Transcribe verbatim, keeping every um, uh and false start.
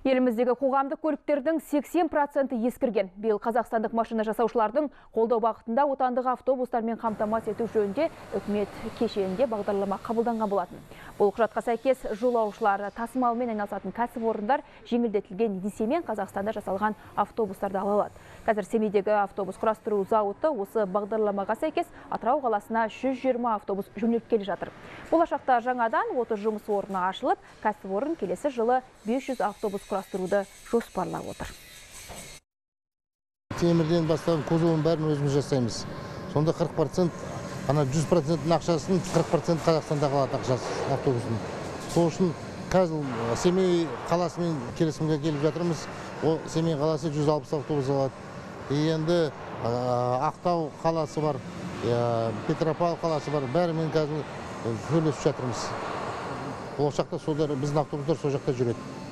Еліміздегі қоғамдық көліктердің сексен проценті ескірген. Биыл қазақстандық машина жасаушылардың қолдау бағытында отандық автобустармен қамтамасыз ету жөнінде үкімет кешенінде бағдарлама қабылданған болатын. Бұл құжатқа сәйкес жолаушылар тасымалымен айналысатын кәсіпорындар жеңілдетілген несиемен Қазақстанда жасалған автобустарды ала алады. Қазір Семейдегі автобус құрастыру зауыты осы бағдарламаға сәйкес Атырау қаласына жүз жиырма автобус жөнелткелі жатыр. Болашақта жаңадан отыз жұмыс орны ашылып, кәсіпорын келесі жылы бес жүз автобус құрастыруды жоспарлап отыр. Темірден бастап кузовын бәрін өзіміз жасаймыз. Сонда қырық процент, ана жүз проценттің ақшасын қырық процент Қазақстанда қалады ақшасы автобустың. Сол үшін қазір Семей қаласымен келісімге келіп жатырмыз. Ол Семей қаласы жүз алпыс автобус алады. Енді Ақтау қаласы бар, Петропавл қаласы бар. Бәрімен қазір сөйлесіп жатырмыз. Болашақта біздің автобустар сол жақта жүреді.